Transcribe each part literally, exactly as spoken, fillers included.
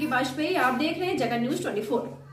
वाजपेयी। आप देख रहे हैं जगन न्यूज चौबीस।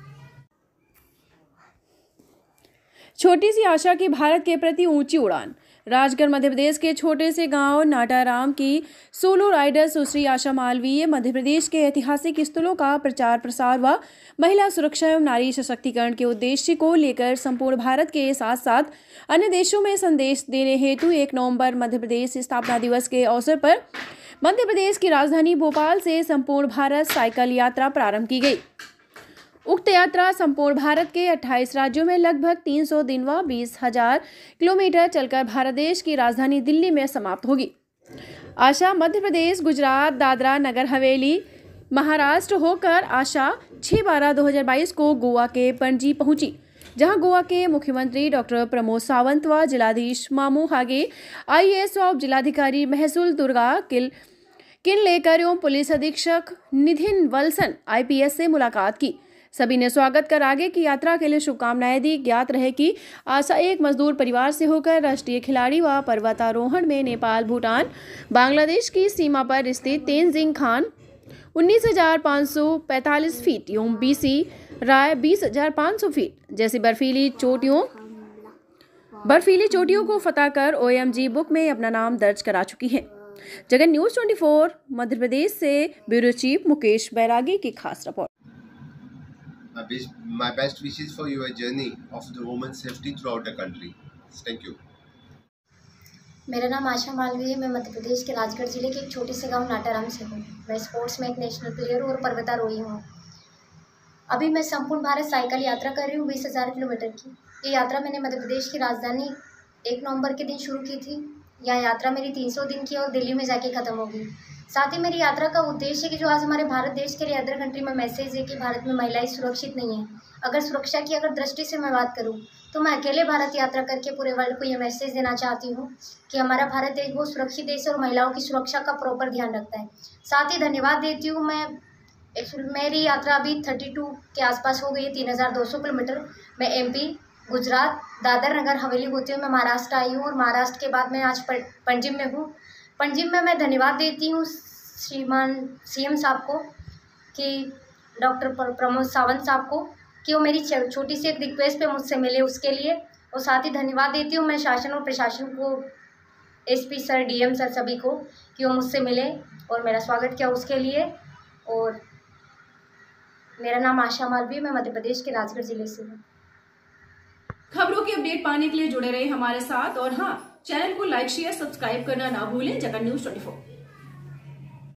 छोटी सी आशा की भारत के प्रति ऊंची उड़ान। राजगढ़ मध्य प्रदेश के छोटे से गांव नाटाराम की सोलो राइडर सुश्री आशा मालवीय मध्य प्रदेश के ऐतिहासिक स्थलों का प्रचार प्रसार व महिला सुरक्षा एवं नारी सशक्तिकरण के उद्देश्य को लेकर संपूर्ण भारत के साथ साथ अन्य देशों में संदेश देने हेतु एक नवंबर मध्य प्रदेश स्थापना दिवस के अवसर पर मध्य प्रदेश की राजधानी भोपाल से संपूर्ण भारत साइकिल यात्रा प्रारंभ की गई। उक्त यात्रा संपूर्ण भारत के अट्ठाईस राज्यों में लगभग तीन सौ दिन व बीस हजार किलोमीटर चलकर भारत देश की राजधानी दिल्ली में समाप्त होगी। आशा मध्य प्रदेश, गुजरात, दादरा नगर हवेली, महाराष्ट्र होकर आशा छह बारह दो हजार बाईस को गोवा के पणजी पहुंची, जहां गोवा के मुख्यमंत्री डॉक्टर प्रमोद सावंत व जिलाधीश मामू हागे, आई ए एस और जिलाधिकारी महसूल दुर्गा किल किनलेकर एवं पुलिस अधीक्षक Nidhin Valsan I P S से मुलाकात की। सभी ने स्वागत कर आगे की यात्रा के लिए शुभकामनाएं दी। ज्ञात रहे कि आशा एक मजदूर परिवार से होकर राष्ट्रीय खिलाड़ी व पर्वतारोहण में नेपाल, भूटान, बांग्लादेश की सीमा पर स्थित तेनजिंग खान उन्नीस हजार पाँच सौ पैंतालीस फीट एवं बीसी राय बीस हजार पाँच सौ फीट जैसी बर्फीली चोटियों बर्फीली चोटियों को फतह कर ओ एम जी बुक में अपना नाम दर्ज करा चुकी है। जगन न्यूज चौबीस मध्य प्रदेश से ब्यूरो चीफ मुकेश बैरागी की खास report. My best wishes for your journey of the women's safety throughout the country. Thank you. मेरा नाम आशा मालवीय है। मैं मध्य प्रदेश के राजगढ़ जिले के एक छोटे से गांव नाटाराम से हूँ। मैं स्पोर्ट्स में एक नेशनल प्लेयर हूँ और पर्वतारोही हूँ। अभी मैं संपूर्ण भारत साइकिल यात्रा कर रही हूँ बीस हज़ार किलोमीटर की। ये यात्रा मैंने मध्य प्रदेश की राजधानी एक नवंबर के दिन शुरू की थी। यह यात्रा मेरी तीन सौ दिन की और दिल्ली में जाके ख़त्म होगी। साथ ही मेरी यात्रा का उद्देश्य है कि जो आज हमारे भारत देश के लिए अदर कंट्री में मैसेज है कि भारत में महिलाएं सुरक्षित नहीं है। अगर सुरक्षा की अगर दृष्टि से मैं बात करूं तो मैं अकेले भारत यात्रा करके पूरे वर्ल्ड को ये मैसेज देना चाहती हूं कि हमारा भारत देश वो सुरक्षित देश है और महिलाओं की सुरक्षा का प्रॉपर ध्यान रखता है। साथ ही धन्यवाद देती हूँ मैं। एक्चुअली मेरी यात्रा अभी थर्टी टू के आसपास हो गई है, तीन हज़ार दो सौ किलोमीटर। मैं एम पी, गुजरात, दादर नगर हवेली होती हूँ मैं महाराष्ट्र आई हूँ और महाराष्ट्र के बाद मैं आज पंजिम में हूँ। पंजिम में मैं धन्यवाद देती हूँ श्रीमान सी एम साहब को कि डॉक्टर प्रमोद सावंत साहब को कि वो मेरी छोटी सी एक रिक्वेस्ट पे मुझसे मिले उसके लिए। और साथ ही धन्यवाद देती हूँ मैं शासन और प्रशासन को, S P sir, D M sir सभी को कि वो मुझसे मिले और मेरा स्वागत किया उसके लिए। और मेरा नाम आशा मालवीय, मैं मध्य प्रदेश के राजगढ़ जिले से हूँ। खबरों की अपडेट पाने के लिए जुड़े रहे हमारे साथ और हाँ, चैनल को लाइक, शेयर, सब्सक्राइब करना ना भूलें। जगन न्यूज चौबीस।